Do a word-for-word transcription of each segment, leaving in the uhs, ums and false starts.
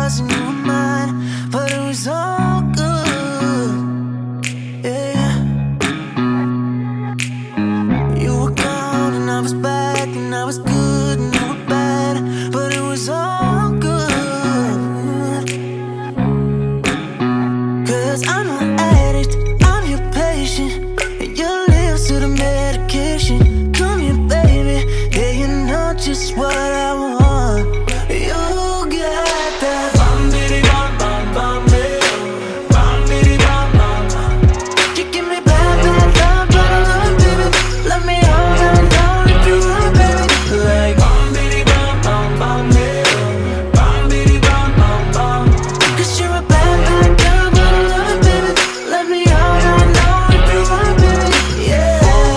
yours and you were mine, but it was all good. Yeah. You were gone and I was back, and I was good and you were bad, but it was all good. Cause I'm an addict, I'm your patient, and your lips to the medication. Come here, baby, yeah, you know just what I want. You got that bom bidi bom bom bom bidi, bom bidi bom bom bom. You give me bad bad love, but I love, baby. Let me hold on down if you want, baby. Like bom bidi bom bom bom bidi, bom bidi bom bom bom. Cause you're a bad bad girl, but I love, baby. Let me hold on down if you want, baby. Yeah.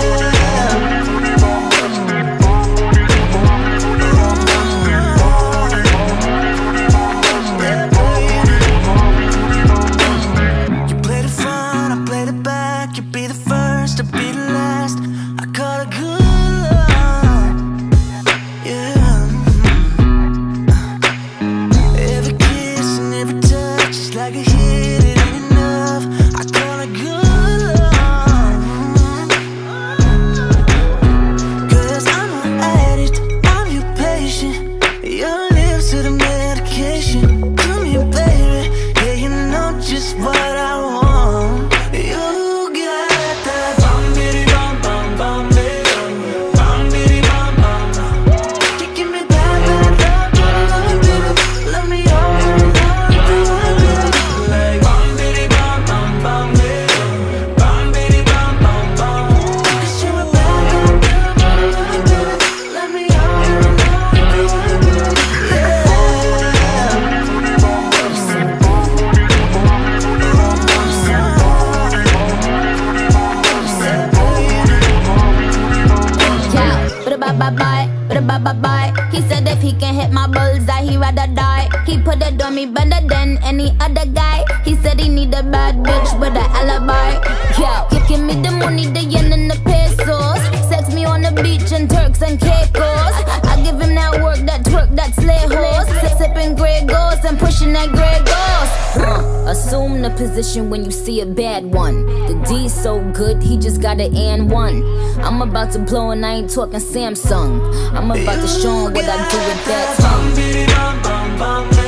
You played it front, I played it back. You be the first, I'll be the last. I call it good love. Yeah. Every kiss and every touch is like a hit, it ain't enough. I call it good love. Cause I'm an addict, I'm your patient, your lips to the medication. Come here, baby, yeah, you know just what I want. You got that bom bidi bom bom bom bidi, bom bidi bom bom bom. You give me bad bad love, but I love, baby. Let me hold on down if you want, baby. Like bom bidi bom bom bom bidi, bom bidi bom bom bom. Cause you're a bad bad girl, but I love, baby. Let me hold on down if you want, baby. Yeah. Bye-bye, bye-bye. He said if he can hit my bullseye, he rather die. He put it on me better than any other guy. He said he need a bad bitch with an alibi. Yeah, give, give me the money, the yen and the pesos. Sex me on the beach and Turks and Caicos. I give him that work, that twerk, that slay horse. Sipping Grey Ghost and pushing that Grey Ghost. Uh, assume the position when you see a bad one. The D's so good, he just got an and one. I'm about to blow and I ain't talking Samsung. I'm about to show him what I do with that tongue.